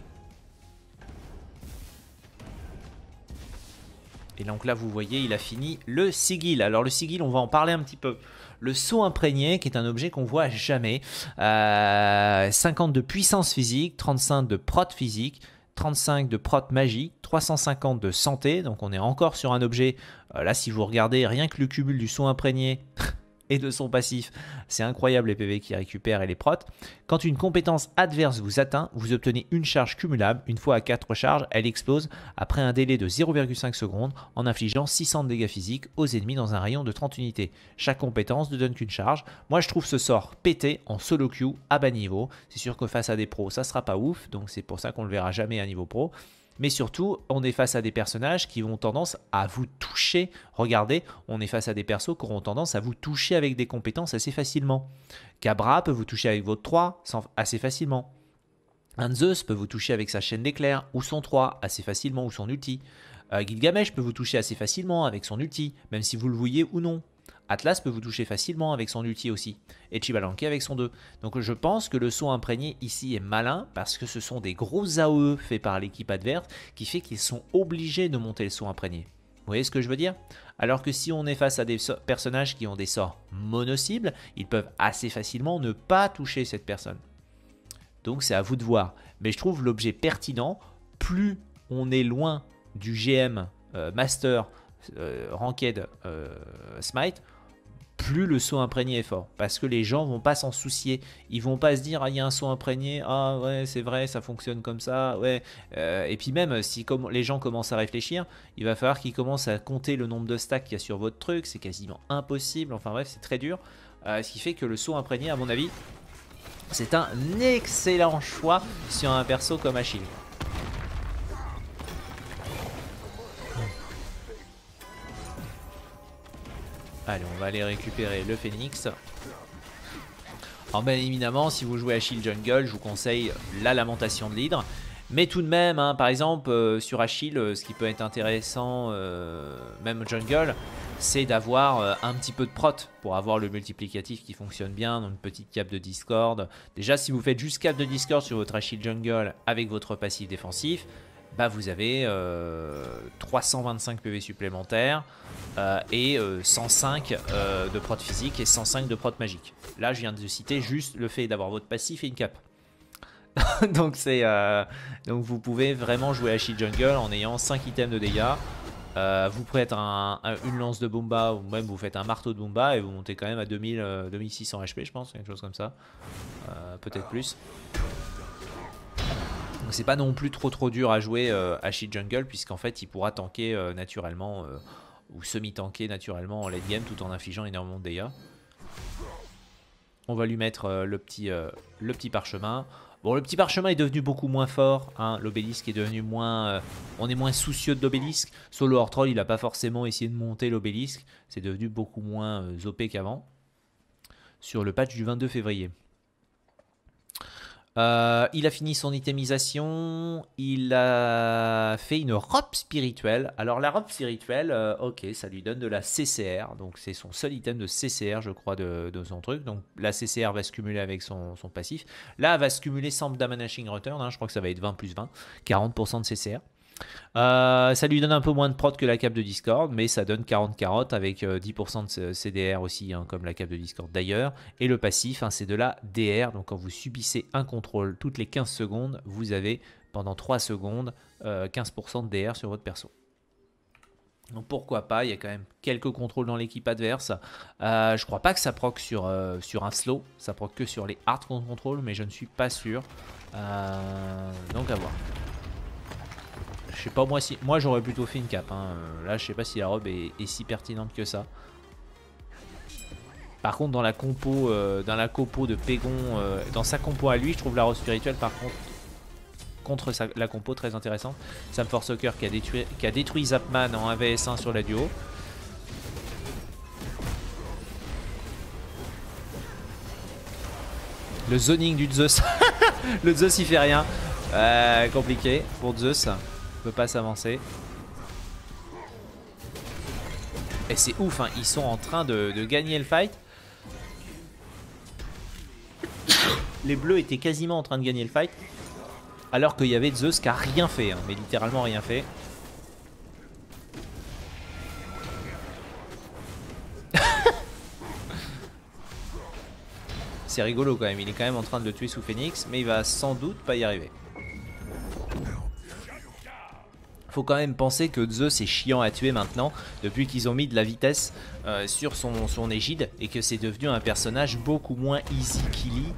Et donc là vous voyez il a fini le sigil. Alors le sigil on va en parler un petit peu. Le saut imprégné qui est un objet qu'on voit jamais. 50 de puissance physique, 35 de prot physique, 35 de prot magique, 350 de santé. Donc on est encore sur un objet, là si vous regardez rien que le cumul du saut imprégné et de son passif, c'est incroyable les PV qu'il récupère et les prots. Quand une compétence adverse vous atteint, vous obtenez une charge cumulable. Une fois à 4 charges, elle explose après un délai de 0,5 secondes en infligeant 600 de dégâts physiques aux ennemis dans un rayon de 30 unités. Chaque compétence ne donne qu'une charge. Moi je trouve ce sort pété en solo queue à bas niveau. C'est sûr que face à des pros ça sera pas ouf, donc c'est pour ça qu'on le verra jamais à niveau pro. Mais surtout, on est face à des personnages qui vont tendance à vous toucher. Regardez, on est face à des persos qui auront tendance à vous toucher avec des compétences assez facilement. Cabra peut vous toucher avec votre 3 assez facilement. Un Zeus peut vous toucher avec sa chaîne d'éclairs ou son 3 assez facilement ou son ulti. Gilgamesh peut vous toucher assez facilement avec son ulti, même si vous le voyez ou non. Atlas peut vous toucher facilement avec son ulti aussi, et Chibalanke avec son 2. Donc je pense que le saut imprégné ici est malin, parce que ce sont des gros AOE faits par l'équipe adverse, qui fait qu'ils sont obligés de monter le saut imprégné. Vous voyez ce que je veux dire? Alors que si on est face à des personnages qui ont des sorts mono-cibles, ils peuvent assez facilement ne pas toucher cette personne. Donc c'est à vous de voir. Mais je trouve l'objet pertinent, plus on est loin du GM Master Ranked Smite, plus le saut imprégné est fort, parce que les gens vont pas s'en soucier, ils vont pas se dire ah il y a un saut imprégné, ah ouais c'est vrai ça fonctionne comme ça, ouais et puis même si les gens commencent à réfléchir, il va falloir qu'ils commencent à compter le nombre de stacks qu'il y a sur votre truc, c'est quasiment impossible, enfin bref c'est très dur, ce qui fait que le saut imprégné à mon avis c'est un excellent choix sur un perso comme Achille. Allez, on va aller récupérer le Phoenix. Alors bien évidemment, si vous jouez Achille Jungle, je vous conseille la Lamentation de l'Hydre. Mais tout de même, hein, par exemple, sur Achille, ce qui peut être intéressant, même Jungle, c'est d'avoir un petit peu de prot pour avoir le multiplicatif qui fonctionne bien, donc une petite cape de Discord. Déjà, si vous faites juste cape de Discord sur votre Achille Jungle avec votre passif défensif, bah vous avez 325 PV supplémentaires et 105 de prot physique et 105 de prot magique. Là, je viens de citer juste le fait d'avoir votre passif et une cape. donc, donc vous pouvez vraiment jouer Achille Jungle en ayant 5 items de dégâts. Vous prêtez une lance de Bumba ou même vous faites un marteau de Bumba et vous montez quand même à 2600 HP, je pense, quelque chose comme ça. Peut-être plus. Donc c'est pas non plus trop dur à jouer Achille Jungle, puisqu'en fait il pourra tanker naturellement ou semi-tanker naturellement en late game tout en infligeant énormément de dégâts. On va lui mettre le petit parchemin. Bon, le petit parchemin est devenu beaucoup moins fort, hein. L'obélisque est devenu moins... on est moins soucieux de l'obélisque. Solo Hors Troll, il n'a pas forcément essayé de monter l'obélisque. C'est devenu beaucoup moins OP qu'avant. Sur le patch du 22 février. Il a fini son itemisation. Il a fait une robe spirituelle. Alors la robe spirituelle, ok, ça lui donne de la CCR. Donc c'est son seul item de CCR, je crois, de son truc. Donc la CCR va se cumuler avec son passif. Là, elle va se cumuler sans Diminishing Return. Hein. Je crois que ça va être 20 plus 20. 40% de CCR. Ça lui donne un peu moins de prod que la cape de Discord, mais ça donne 40 carottes avec 10% de CDR aussi, hein, comme la cape de Discord d'ailleurs. Et le passif, hein, c'est de la DR. Donc quand vous subissez un contrôle toutes les 15 secondes, vous avez pendant 3 secondes 15% de DR sur votre perso. Donc pourquoi pas, il y a quand même quelques contrôles dans l'équipe adverse. Je crois pas que ça proc sur un slow, ça proc que sur les hard control, mais je ne suis pas sûr. Donc à voir. Je sais pas moi j'aurais plutôt fait une cape. Hein. Là je sais pas si la robe est si pertinente que ça. Par contre dans la compo de Pégon, dans sa compo à lui, je trouve la robe spirituelle par contre la compo très intéressante. Sam Forsaker qui a détruit Zapman en 1vs1 sur la duo. Le zoning du Zeus. Le Zeus il fait rien. Compliqué pour Zeus. Peut pas s'avancer. Et c'est ouf, hein. Ils sont en train de gagner le fight. Les bleus étaient quasiment en train de gagner le fight. Alors qu'il y avait Zeus qui a rien fait, hein, mais littéralement rien fait. C'est rigolo quand même, il est quand même en train de le tuer sous Phoenix, mais il va sans doute pas y arriver. Faut quand même penser que Zeus est chiant à tuer maintenant depuis qu'ils ont mis de la vitesse sur son égide et que c'est devenu un personnage beaucoup moins easy killy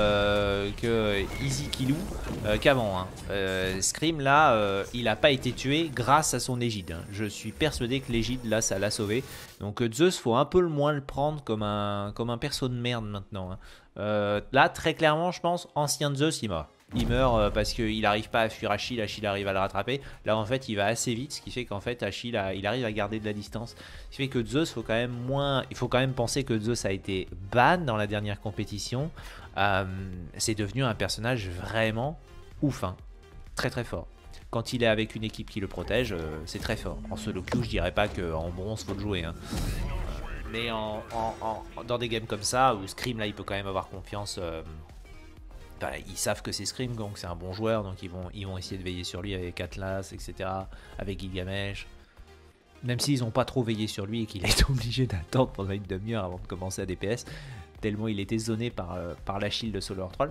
qu'avant. Hein. Scream là, il n'a pas été tué grâce à son égide. Hein. Je suis persuadé que l'égide là, ça l'a sauvé. Donc Zeus, faut un peu le moins le prendre comme un perso de merde maintenant. Hein. Là, très clairement, je pense, ancien Zeus, il meurt. Il meurt parce qu'il n'arrive pas à fuir Achille, Achille arrive à le rattraper. Là en fait il va assez vite, ce qui fait qu'en fait Achille il arrive à garder de la distance. Ce qui fait que Zeus, il faut quand même penser que Zeus a été ban dans la dernière compétition. C'est devenu un personnage vraiment ouf, hein. Très très fort. Quand il est avec une équipe qui le protège, c'est très fort. En solo queue, je dirais pas qu'en bronze faut le jouer. Hein. Mais dans des games comme ça, où Scream là il peut quand même avoir confiance... ils savent que c'est Scream, donc c'est un bon joueur, donc ils vont essayer de veiller sur lui avec Atlas, etc., avec Gilgamesh. Même s'ils n'ont pas trop veillé sur lui et qu'il est obligé d'attendre pendant une demi-heure avant de commencer à DPS, tellement il était zoné par l'Achille de Solar Troll.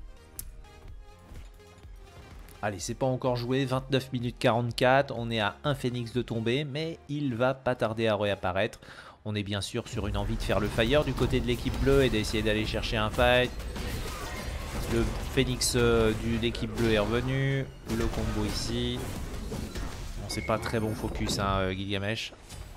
Allez, c'est pas encore joué, 29 minutes 44, on est à un Phoenix de tomber, mais il va pas tarder à réapparaître. On est bien sûr sur une envie de faire le fire du côté de l'équipe bleue et d'essayer d'aller chercher un fight. Le Phoenix de l'équipe bleue est revenu. Le combo ici. Bon, c'est pas très bon focus, hein, Gilgamesh.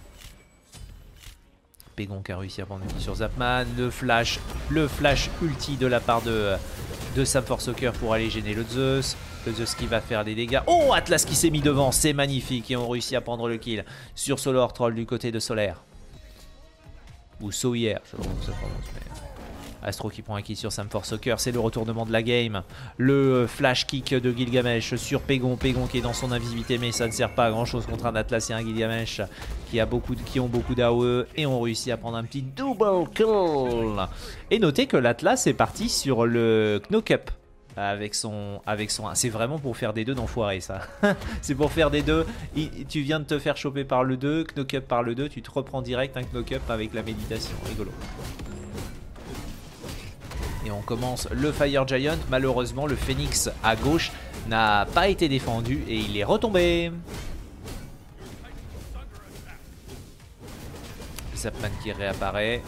Pégon qui a réussi à prendre une kill sur Zapman. Le flash ulti de la part de Sam Forsaker pour aller gêner le Zeus. Le Zeus qui va faire des dégâts. Oh, Atlas qui s'est mis devant, c'est magnifique. Et on réussit à prendre le kill sur Solar Troll du côté de Solaire. Ou Sohier, je sais pas comment ça prononce, mais... Astro qui prend un kill sur Sam Forsaker, c'est le retournement de la game. Le flash kick de Gilgamesh sur Pégon. Pégon qui est dans son invisibilité, mais ça ne sert pas à grand chose contre un Atlas et un Gilgamesh qui ont beaucoup d'AOE. Et on réussit à prendre un petit double kill. Et notez que l'Atlas est parti sur le Knock-up avec son 1. C'est vraiment pour faire des 2 d'enfoiré ça. C'est pour faire des 2. Tu viens de te faire choper par le 2, Knock-up par le 2, tu te reprends direct un Knock-up avec la méditation. Rigolo. Et on commence le Fire Giant. Malheureusement, le Phoenix à gauche n'a pas été défendu et il est retombé. Zapman qui réapparaît.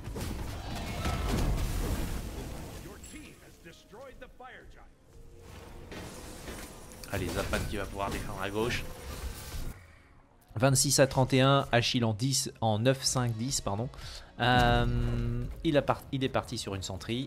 Allez, Zapman qui va pouvoir défendre à gauche. 26 à 31, Achille en 9-5-10, pardon. Il est parti sur une sentry.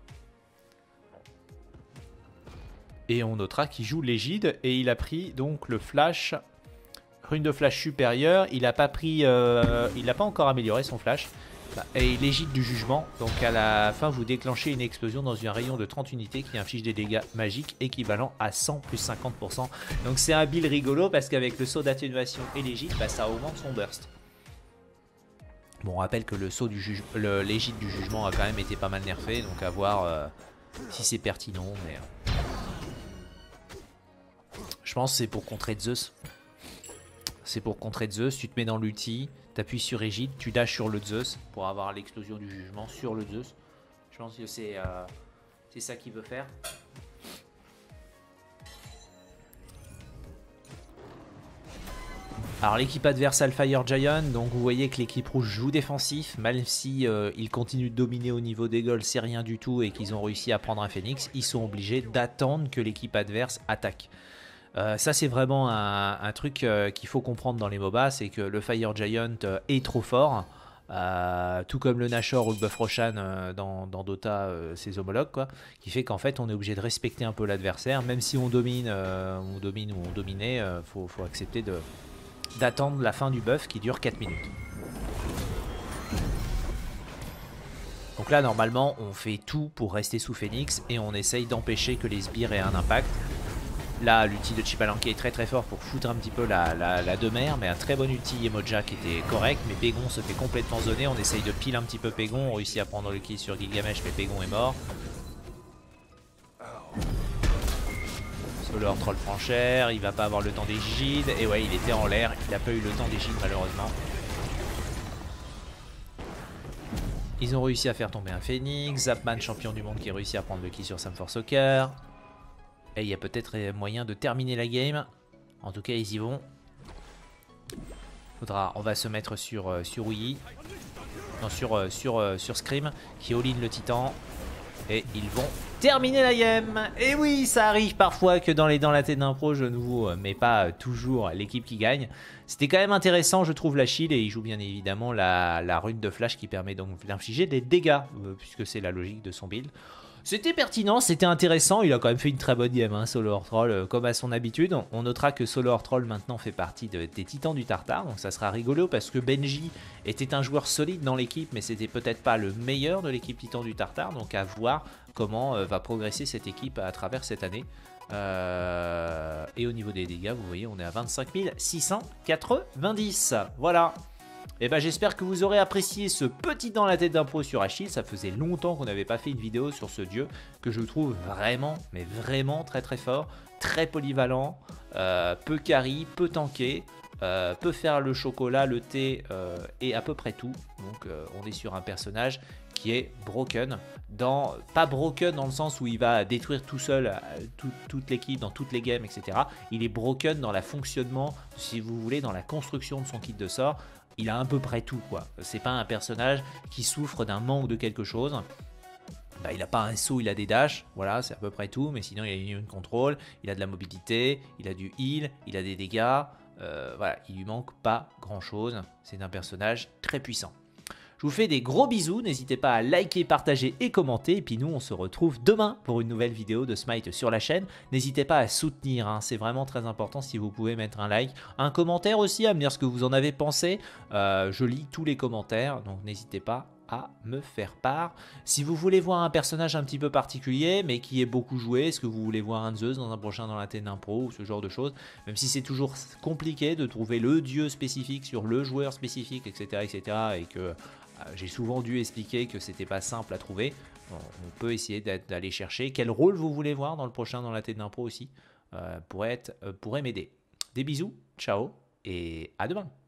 Et on notera qu'il joue l'égide et il a pris donc le flash, rune de flash supérieure. Il n'a pas pris, il n'a pas encore amélioré son flash. Et l'égide du jugement, donc à la fin vous déclenchez une explosion dans un rayon de 30 unités qui inflige des dégâts magiques équivalents à 100 plus 50%. Donc c'est un build rigolo parce qu'avec le saut d'atténuation et l'égide, bah, ça augmente son burst. Bon, on rappelle que l'égide du jugement a quand même été pas mal nerfé, donc à voir si c'est pertinent. Mais je pense que c'est pour contrer Zeus. C'est pour contrer Zeus, tu te mets dans l'ulti, t'appuies sur Égide, tu dashes sur le Zeus pour avoir l'explosion du jugement sur le Zeus. Je pense que c'est ça qu'il veut faire. Alors l'équipe adverse a le Fire Giant, donc vous voyez que l'équipe rouge joue défensif, même si ils continuent de dominer au niveau des goals, c'est rien du tout et qu'ils ont réussi à prendre un Phoenix, ils sont obligés d'attendre que l'équipe adverse attaque. Ça c'est vraiment un truc qu'il faut comprendre dans les MOBA, c'est que le Fire Giant est trop fort, tout comme le Nashor ou le Buff Roshan dans Dota, ses homologues, quoi, qui fait qu'en fait on est obligé de respecter un peu l'adversaire, même si on domine ou on dominait, faut accepter d'attendre la fin du buff qui dure 4 minutes. Donc là normalement on fait tout pour rester sous Phoenix et on essaye d'empêcher que les sbires aient un impact. Là, l'ulti de Chipalanke est très très fort pour foutre un petit peu la demeure, mais un très bon ulti Yemoja qui était correct, mais Pégon se fait complètement zoner, on essaye de pile un petit peu Pégon, on réussit à prendre le kill sur Gilgamesh, mais Pégon est mort. Solar Troll prend cher, il va pas avoir le temps d'égide, et ouais, il était en l'air, il a pas eu le temps d'égide malheureusement. Ils ont réussi à faire tomber un Phoenix, Zapman champion du monde qui réussit à prendre le kill sur Sam for Soccer. Et il y a peut-être moyen de terminer la game. En tout cas, ils y vont. On va se mettre sur Wii. Non, sur Scream, qui all-in le titan. Et ils vont terminer la game. Et oui, ça arrive parfois que dans la tête d'un pro, je ne vous mets pas toujours l'équipe qui gagne. C'était quand même intéressant, je trouve, la shield. Et il joue bien évidemment la rune de flash qui permet donc d'infliger des dégâts, puisque c'est la logique de son build. C'était pertinent, c'était intéressant, il a quand même fait une très bonne game, hein, Solar Troll, comme à son habitude. On notera que Solar Troll maintenant fait partie des titans du Tartare, donc ça sera rigolo parce que Benji était un joueur solide dans l'équipe, mais c'était peut-être pas le meilleur de l'équipe titan du Tartare, donc à voir comment va progresser cette équipe à travers cette année. Et au niveau des dégâts, vous voyez, on est à 25 690, voilà. Et ben j'espère que vous aurez apprécié ce petit dans la tête d'un pro sur Achille. Ça faisait longtemps qu'on n'avait pas fait une vidéo sur ce dieu que je trouve vraiment, mais vraiment très très fort, très polyvalent, peu carry, peu tanké, peut faire le chocolat, le thé et à peu près tout. Donc on est sur un personnage qui est broken, pas broken dans le sens où il va détruire tout seul toute l'équipe dans toutes les games, etc. Il est broken dans le fonctionnement, si vous voulez, dans la construction de son kit de sort. Il a à peu près tout, quoi. C'est pas un personnage qui souffre d'un manque de quelque chose. Bah, il a pas un saut, il a des dashs, voilà, c'est à peu près tout. Mais sinon, il a une contrôle, il a de la mobilité, il a du heal, il a des dégâts. Voilà, il lui manque pas grand chose. C'est un personnage très puissant. Je vous fais des gros bisous, n'hésitez pas à liker, partager et commenter. Et puis nous, on se retrouve demain pour une nouvelle vidéo de Smite sur la chaîne. N'hésitez pas à soutenir, hein, c'est vraiment très important si vous pouvez mettre un like. Un commentaire aussi, à me dire ce que vous en avez pensé. Je lis tous les commentaires, donc n'hésitez pas à me faire part. Si vous voulez voir un personnage un petit peu particulier, mais qui est beaucoup joué, est-ce que vous voulez voir un Zeus dans un prochain dans la tête d'un pro ou ce genre de choses, même si c'est toujours compliqué de trouver le dieu spécifique sur le joueur spécifique, etc., etc., et que j'ai souvent dû expliquer que c'était pas simple à trouver. On peut essayer d'aller chercher. Quel rôle vous voulez voir dans le prochain dans la tête d'un pro aussi pourrait m'aider. Des bisous, ciao et à demain.